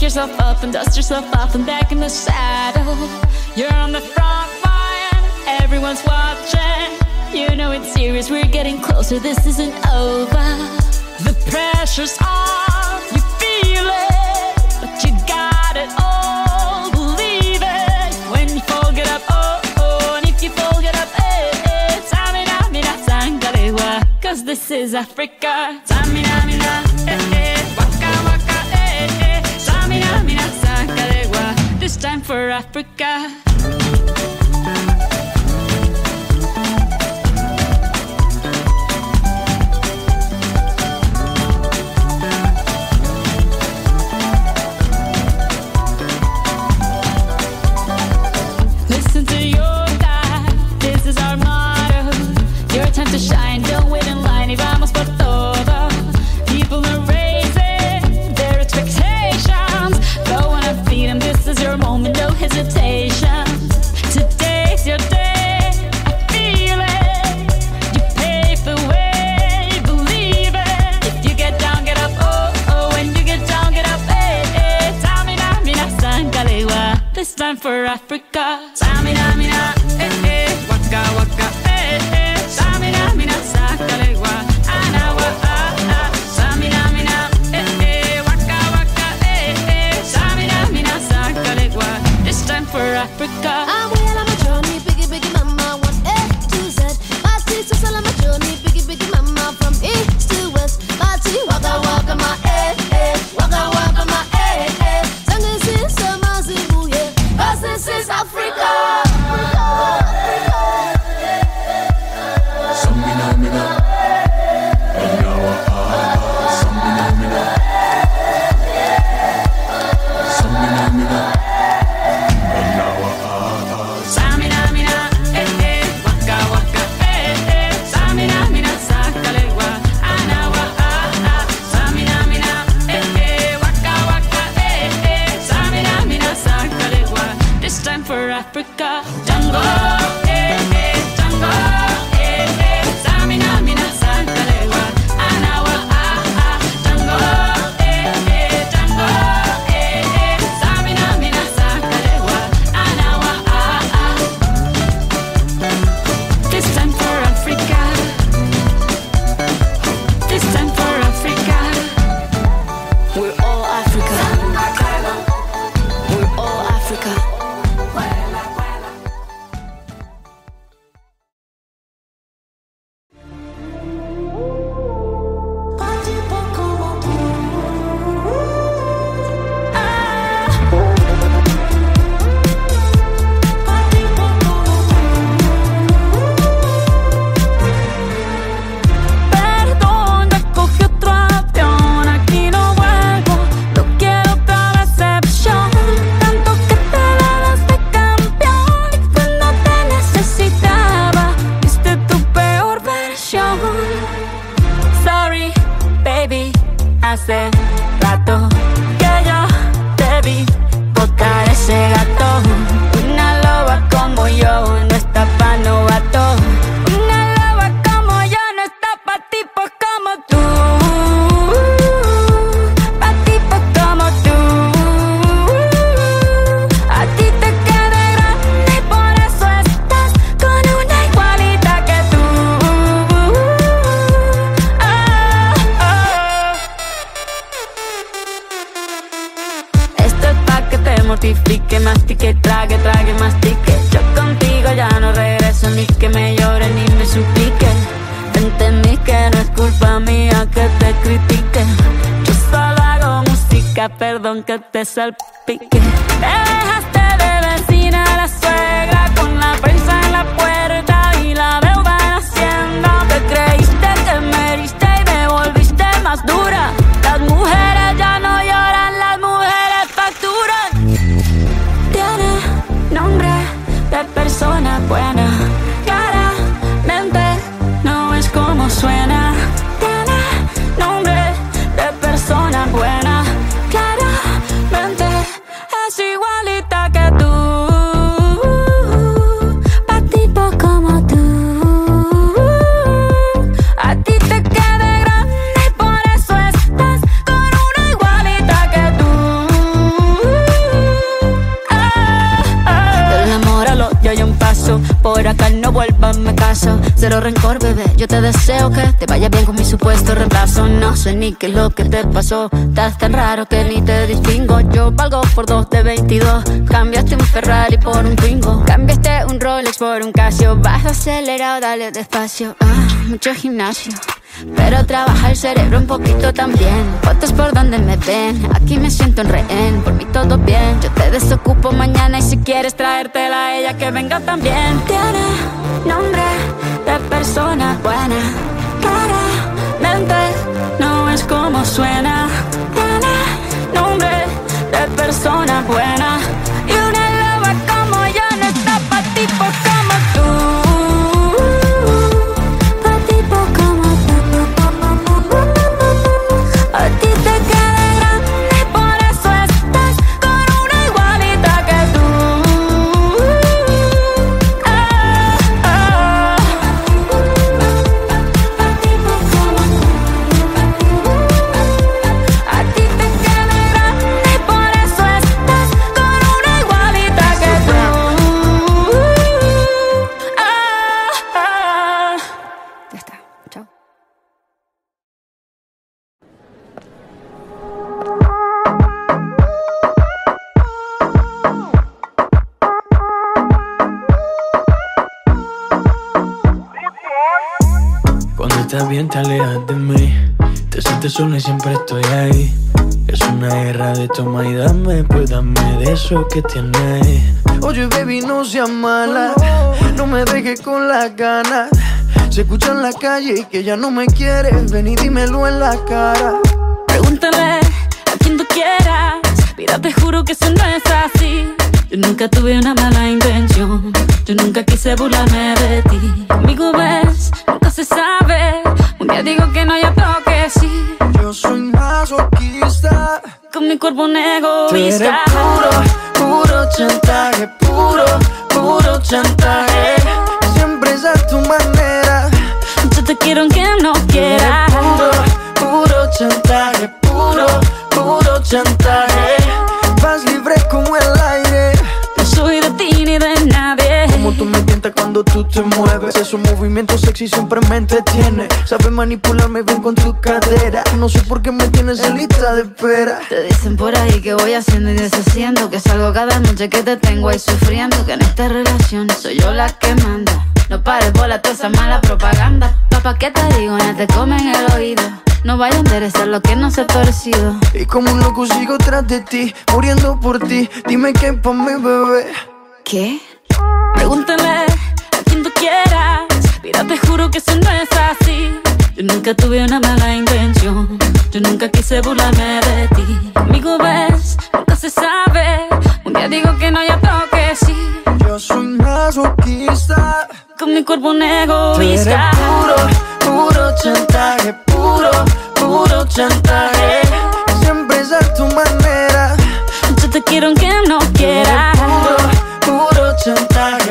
yourself up and dust yourself off and back in the saddle. You're on the front line, everyone's watching. You know it's serious, we're getting closer, this isn't over. The pressure's on, you feel it, but you got it all, believe it. When you fall, get up, oh, oh, and if you fall, get up, eh, eh. Samina, mina, sangalewa, cause this is Africa. Samina, mina, eh, eh, waka, waka, eh, eh. Samina, mina, sangalewa, this time for Africa. Time to shine, don't wait in line, y vamos por todo. People are raising their expectations. Go on and feed them, this is your moment, no hesitation. Today's your day, I feel it. You pave the way, believe it. If you get down, get up, oh, oh. When you get down, get up, eh, eh. Samina, mina, sangalewa, this time for Africa. Samina, mina, eh, eh. Waka, waka, eh, eh. Samina, mina, sangalewa, anawa, ah, ah. Samina, mina, eh, eh. Waka, waka, eh, eh. Samina, mina, sangalewa, this time for Africa. I'm well on my journey, biggie, biggie mama, 1 A to Z. My teacher's all on my journey, biggie, biggie mama, from east to west. My tea, waka, waka, my eh, eh. Waka, waka, my eh, eh. Sangin' sin, sama, zibu, yeah. 'Cause this is Africa. Africa, Tango, eh, eh, Tango, eh, eh. Samina, mina, sangalewa, anawa, ah, ah. Tango, eh, eh, Tango, eh, eh. Samina, mina, sangalewa, anawa, ah, ah. This time for Africa. This time for Africa. We're all Africa. We're all Africa. Hace rato que yo te vi botar ese gato. Una loba como yo no está pa' novato. Una loba como yo no está pa' tipos como tú. Pa' tipos como tú. A ti te queda grande y por eso estás con una igualita que tú. Esto es pa' que te mortifique, mastique, trague, trague, mastique. Yo contigo ya no regreso, ni que me llore ni me suplique. Entendí que no es culpa mía que te critique. Yo solo hago música, perdón que te salpique. Te dejaste de vecina a la suegra con la prensa en la puerta y la deuda en Hacienda. Te creíste que me heriste y me volviste más dura. Las mujeres ya no lloran, las mujeres facturan. Tiene nombre de persona buena, claramente no es como suena. Tiene nombre de persona buena, claramente es igualita que tú. por acá, no vuelvas, me caso. Cero rencor, bebé, yo te deseo que te vaya bien con mi supuesto reemplazo. No sé ni qué es lo que te pasó, estás tan raro que ni te distingo. Yo valgo por 2 de 22, cambiaste un Ferrari por un Twingo, cambiaste un Rolex por un Casio. Vas acelerado, dale despacio. Mucho gimnasio, pero trabaja el cerebro un poquito también. Fotos por donde me ven, aquí me siento en rehén. Por mí todo bien, yo te desocupo mañana. Y si quieres traértela a ella, que venga también. Tiene nombre de persona buena, claramente no es como suena. Tiene nombre de persona buena, y una loba como yo no está pa' tipos como tú. Estás bien, te alejas de mí. Te sientes sola y siempre estoy ahí. Es una guerra de toma y dame, pues dame de eso que tienes. Oye, baby, no seas mala, no me dejes con las ganas. Se escucha en la calle y que ya no me quieres. Ven y dímelo en la cara. Pregúntale a quien tú quieras. Mira, te juro que eso no es así. Yo nunca tuve una mala intención, yo nunca quise burlarme de ti. Conmigo ves, nunca se sabe. Un día digo que no, ya tengo que sí. Yo soy masoquista, con mi cuerpo un egoísta. Tú eres puro chantaje, puro chantaje. Siempre es a tu manera. Yo te quiero aunque no quieras. Puro chantaje, puro chantaje. Vas libre como el aire. No soy de ti ni de nadie. Como tú me tientas cuando tú te mueves. Esos movimientos sexy siempre me entretiene. Sabes manipularme bien con tu cadera. No sé por qué me tienes en lista de espera. Te dicen por ahí que voy haciendo y deshaciendo, que salgo cada noche, que te tengo ahí sufriendo, que en esta relación soy yo la que manda. No pares bola toda esa mala propaganda. Papá, ¿qué te digo? No te comen el oído. No vaya a enderezar lo que no se ha torcido. Y como un loco sigo tras de ti, muriendo por ti. Dime qué pa' mi bebé. ¿Qué? Pregúntale a quien tú quieras. Mira, te juro que eso no es así. Yo nunca tuve una mala intención, yo nunca quise burlarme de ti. Conmigo ves, nunca se sabe. Un día digo que no, ya tengo que sí. Yo soy masoquista, con mi cuerpo un egoísta. Puro chantaje, puro chantaje. Siempre es a tu manera. Yo te quiero aunque no quieras. Puro chantaje,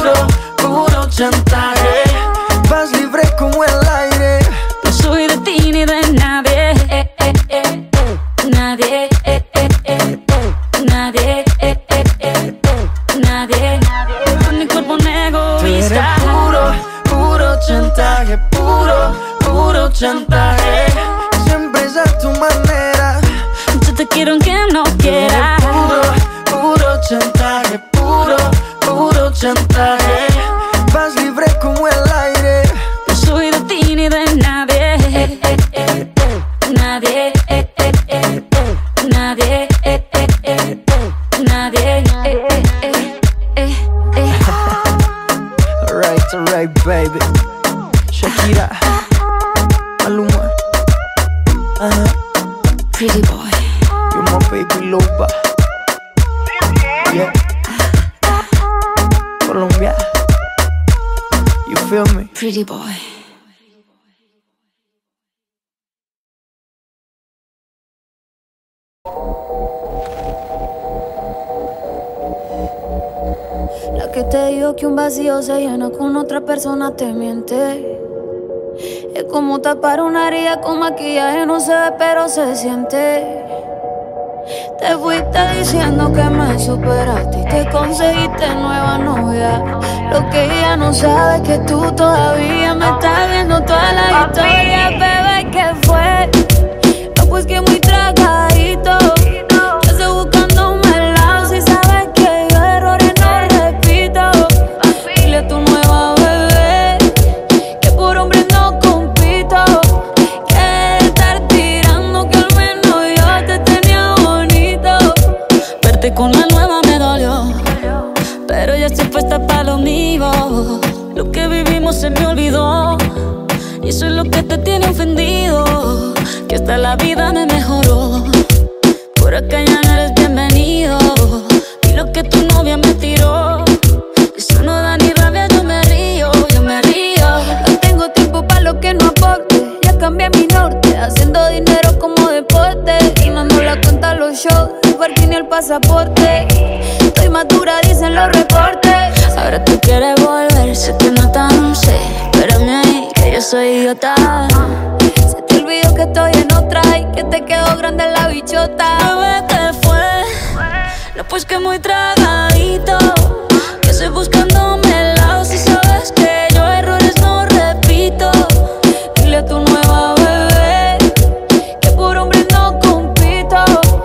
puro chantaje. Vas libre como el aire. No soy de ti ni de nadie. Nadie. Nadie. Nadie. Con mi cuerpo un egoísta. Puro chantaje, puro chantaje. Siempre es a tu manera. Yo te quiero aunque no quieras. Puro chantaje, puro chantaje. Vas libre como el aire. No soy de ti ni de nadie. Nadie. Nadie. Nadie. Alright, baby. Shakira, Maluma, Pretty boy, you're my baby loba. Yeah, Colombia, you feel me? pretty boy. La que te dijo que un vacío se llena con otra persona te miente. Es como tapar una herida con maquillaje, no se ve pero se siente. Te fuiste diciendo que me superaste y te conseguiste nueva novia. Lo que ella no sabe es que tú todavía me estás viendo toda la historia. Bebé, ¿qué fue? No, pues que muy tragadito. Yo estoy buscándome el lado. Si sabes que yo errores no repito. Dile a tu nueva bebé que por hombre no compito. Que estar tirando que al menos yo te tenía bonito. Verte con la nueva me dolió, pero ya estoy puesta para lo mío. Lo que vivimos se me olvidó y eso es lo que te tiene ofendido. Que hasta la vida me mejoró. Por acá ya no eres bienvenido. Y lo que tu novia me tiró, eso no da ni rabia, yo me río, yo me río. No tengo tiempo para lo que no aporte. Ya cambié mi norte, haciendo dinero como deporte. Y no nos la cuenta los shows, el parking y el pasaporte. Estoy madura, dicen los reportes. Ahora tú quieres volver, sé que no tan sé. Espérame ahí, que yo soy idiota. Se te olvidó que estoy en otra y que te quedó grande la bichota. Bebé, ¿qué fue? No, pues que muy tragadito. Que estoy buscándome el lado. Si sabes que yo errores no repito. Dile a tu nueva bebé que por hombre no compito.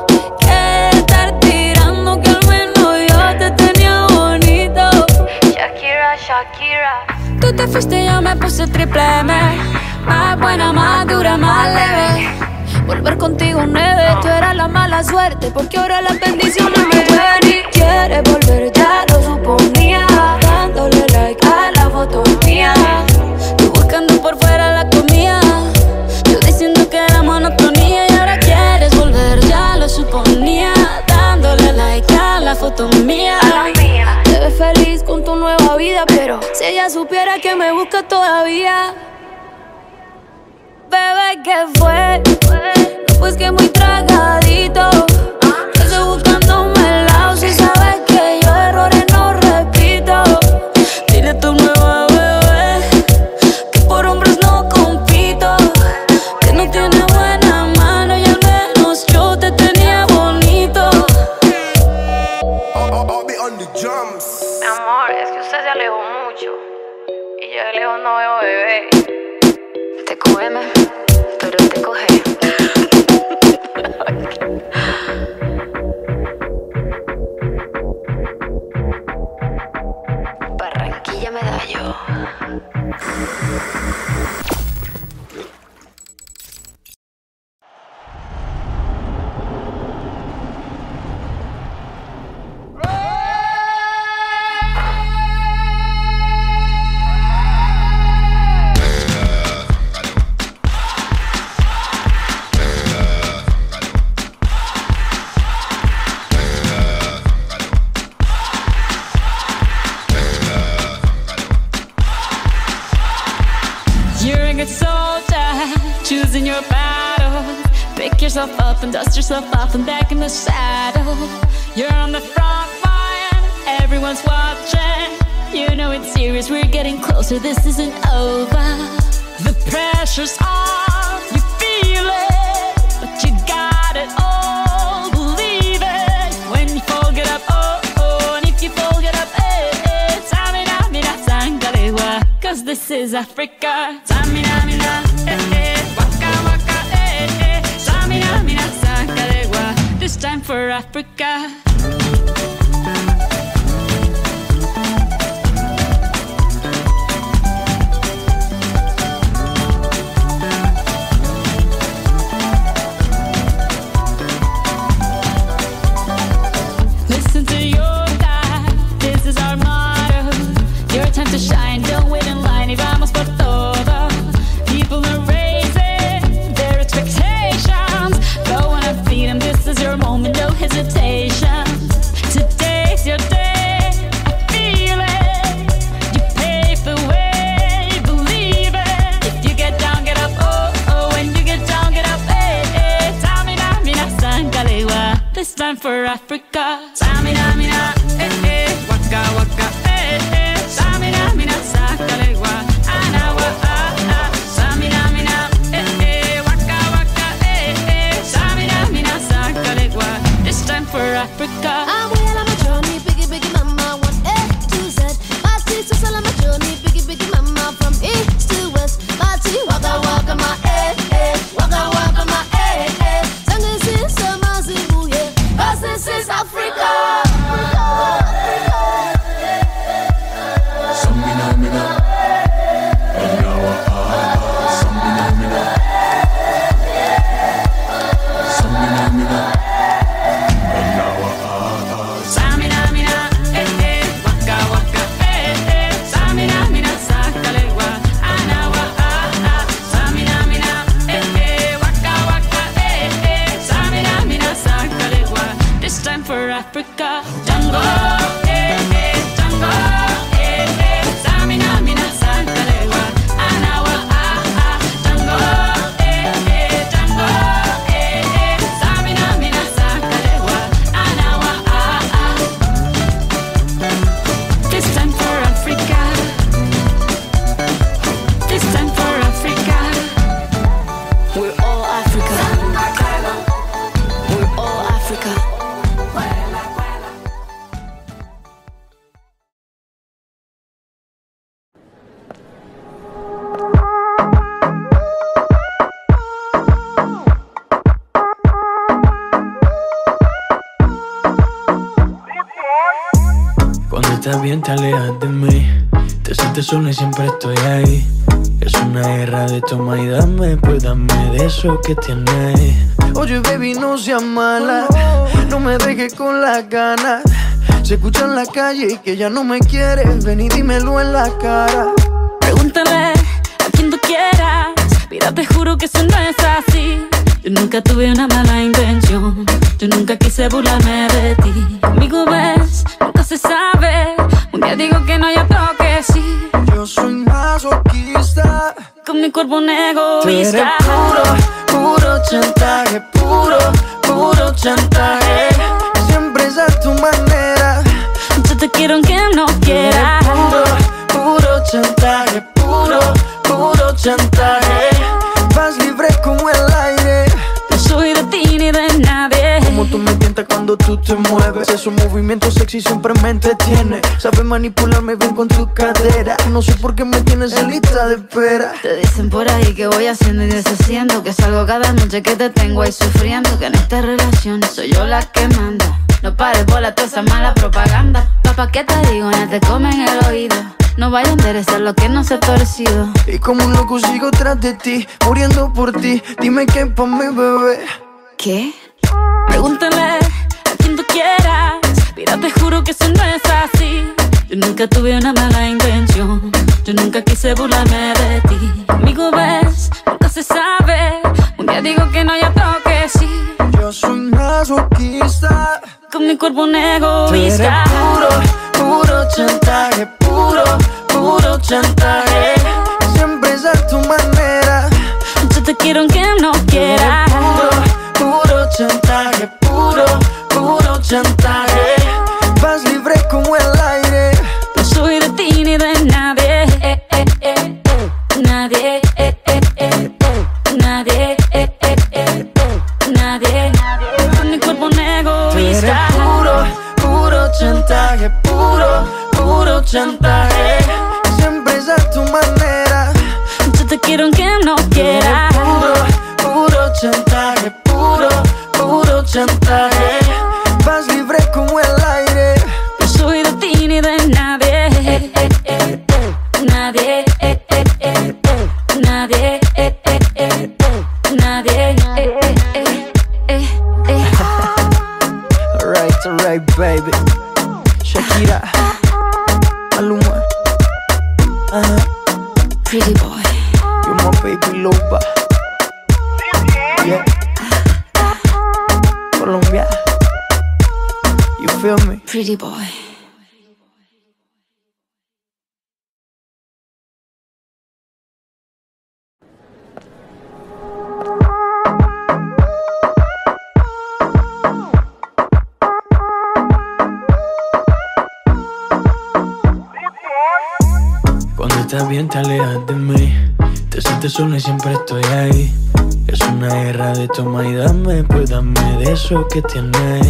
Que estar tirando que al menos yo te tenía bonito. Shakira, Shakira. Tú te fuiste y yo me puse triple M. Más buena, más dura, más leve. Volver contigo nueve. Tú eras la mala suerte porque ahora las bendiciones me llueven. Y quieres volver, ya lo suponía. Dándole like a la foto mía. Tú buscando por fuera la comida. Yo diciendo que era monotonía. Y ahora quieres volver, ya lo suponía. Dándole like a la foto mía. Te ves feliz con tu nueva vida, pero si ella supiera que me busca todavía. Bebé, ¿qué fue? No, pues que muy tragadito. Yo estoy buscándome el lado. Si sabes que yo errores no repito. Dile a tu nueva bebé que por hombres no compito. Que no tiene buena mano y al menos yo te tenía bonito. Mi amor, es que usted se alejó mucho y yo de lejos no veo bebé. Te cógeme, pero te coge. Barranquilla Medallo. Choosing your battle. Pick yourself up and dust yourself off and back in the saddle. You're on the front line, everyone's watching. You know it's serious, we're getting closer, this isn't over. The pressure's on, you feel it, but you got it all, believe it. When you fall, get up, oh, oh, and if you fall, get up, eh, eh. Tamina, mina, sangalewa, cause this is Africa. Tamina, mina, eh, eh. This time for Africa. Listen to your God, this is our motto. Your time to shine, don't wait in line. Y vamos por todo. People are raising their expectations. Go on and feed them, this is your moment, no hesitation. Today's your day, I feel it. You pave the way, believe it. If you get down, get up, oh, oh. When you get down, get up, eh, eh. Tamina, mina, sangalewa. This time for Africa. Tamina, mina, eh, eh. Waka, waka, eh, eh. Tamina, mina, sangalewa. Anawa, ah, ah. Tamina, mina, eh, eh. Waka, waka, eh, eh. Tamina, mina, sangalewa. This time for Africa. I'm way on my journey, biggie, biggie, mama, one A to Z. Party, so on my journey, biggie, biggie, mama, from east to west. Party, waka, waka, my waka, waka, my Sangin' since summer, Zimbabwe, 'cause this is Africa. Africa, Django, Django, Samina, Mina, Sankalegua, Anawa, Django, Django, Samina, Mina, Sankalegua, Anawa, This time for Africa, this time for Africa. We're all Africa. We're all Africa. Cuando estás bien te alejas de mí, te sientes sola y siempre estoy ahí. Es una guerra de toma y dame, pues dame de eso que tienes. Oye baby, no seas mala, no me dejes con las ganas. Se escucha en la calle y que ya no me quieres, ven y dímelo en la cara. Pregúntale a quien tú quieras, mira te juro que eso no es así. Yo nunca tuve una mala intención, yo nunca quise burlarme de ti. Conmigo ves, nunca se sabe, un día digo que no y otro que sí. Yo soy masoquista, con mi cuerpo un tú eres egoísta. puro chantaje, puro chantaje. Siempre es a tu manera. Yo te quiero aunque no quieras. Puro chantaje, puro chantaje. Vas libre como el aire. No soy de ti ni de nadie. Como tú me tientas cuando tú te mueves. Esos movimientos sexy siempre me entretiene. Sabes manipularme bien con tu cadera. No sé por qué me tienes en lista de espera. Te dicen por ahí que voy haciendo y deshaciendo, que salgo cada noche que te tengo ahí sufriendo, que en esta relación soy yo la que manda. No pares bola toda esa mala propaganda. Papá, ¿qué te digo? No te comen el oído. No vaya a enderezar lo que no se ha torcido. Y como un loco sigo tras de ti, muriendo por ti. Dime qué pa' mi bebé. ¿Qué? Pregúntale a quien tú quieras, mira te juro que eso no es así. Yo nunca tuve una mala intención, yo nunca quise burlarme de ti. Conmigo ves, nunca se sabe, un día digo que no y otro que sí. Yo soy masoquista, con mi cuerpo un tú eres egoísta. puro chantaje, puro chantaje. Siempre es a tu manera. Yo te quiero aunque no quieras. Puro chantaje, puro chantaje. Vas libre como el aire. No soy de ti ni de nadie. Nadie. Nadie. Nadie. Con mi cuerpo un Tú eres egoísta. puro chantaje, puro chantaje. Siempre es a tu manera. Yo te quiero aunque no quieras. Puro chantaje, puro chantaje. Vas libre como el aire. No soy de ti ni de nadie. Nadie. Nadie. Nadie. Alright, baby. Shakira, Maluma, Pretty boy. you're my baby loba. Yeah. Colombia, you feel me? Pretty boy. Cuando estás bien te alejas de mí, te sientes sola y siempre estoy ahí. Es una guerra de toma y dame, pues dame de eso que tienes.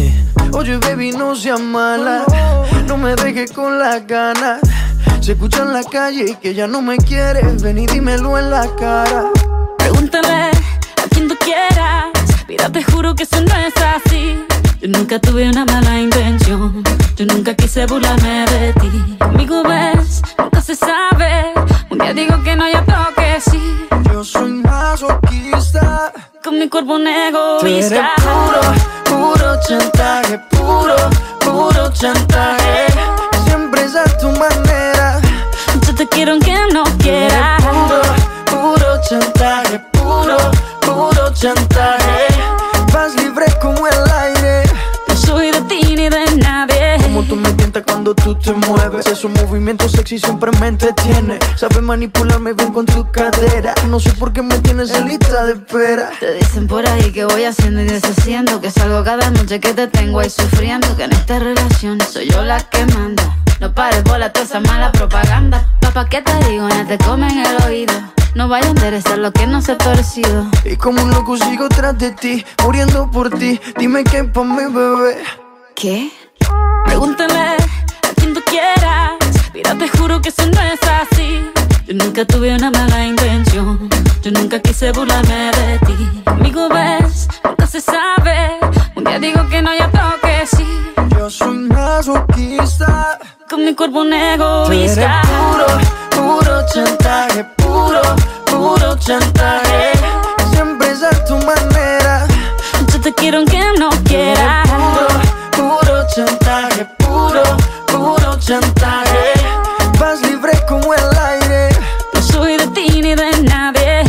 Oye, baby, no seas mala. No me dejes con las ganas. Se escucha en la calle que ya no me quieres. Ven y dímelo en la cara. Pregúntale a quien tú quieras. Mira, te juro que eso no es así. Yo nunca tuve una mala intención. Yo nunca quise burlarme de ti. Conmigo ves, nunca se sabe. Un día digo que no, y otro que sí. Yo soy masoquista. Con mi cuerpo un Tú eres egoísta. puro chantaje. Puro chantaje. Siempre es a tu manera. Yo te quiero aunque no quiera. Puro chantaje. Puro chantaje. Vas libre como el aire. No soy de ti ni de nadie. Como tú me tientas cuando tú te mueves. Esos movimientos sexy siempre me entretiene. Sabes manipularme bien con tu cadera. No sé por qué me tienes en lista de espera. Te dicen por ahí que voy haciendo y deshaciendo, que salgo cada noche que te tengo ahí sufriendo, que en esta relación soy yo la que manda. No pares bola toda esa mala propaganda. Papá, ¿qué te digo? Ya te comen el oído. No vaya a enderezar lo que no se ha torcido. Y como un loco sigo tras de ti, muriendo por ti. Dime qué pa' mi bebé. ¿Qué? Pregúntale a quien tú quieras. Mira, te juro que eso no es así. Yo nunca tuve una mala intención. Yo nunca quise burlarme de ti. Conmigo ves, nunca se sabe. Un día digo que no, y otro que sí. Yo soy masoquista. Con mi cuerpo un Tú eres egoísta. puro chantaje. Puro chantaje. Siempre es a tu manera. Yo te quiero aunque no quiera. Puro chantaje. Puro chantaje. Vas libre como el aire. No soy de ti ni de nadie.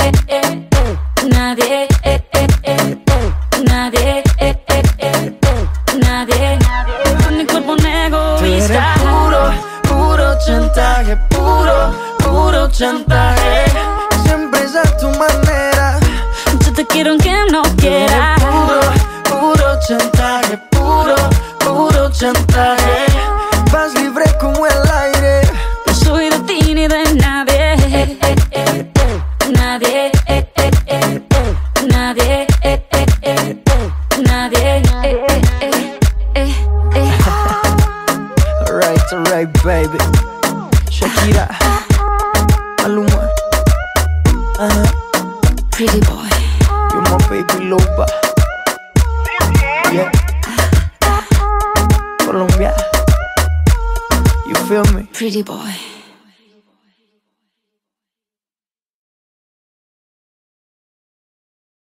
Nadie. Nadie. Nadie. Con mi cuerpo un Tú eres egoísta. puro chantaje. Puro chantaje. Siempre es a tu manera. Yo te quiero aunque no quiera. Puro chantaje. Puro chantaje. Vas libre como el aire. No soy de ti ni de nadie. Nadie. Nadie. Nadie. Alright, baby. Shakira, Maluma, Pretty boy. you're my baby loba. Yeah. Colombia, you feel me? Pretty boy.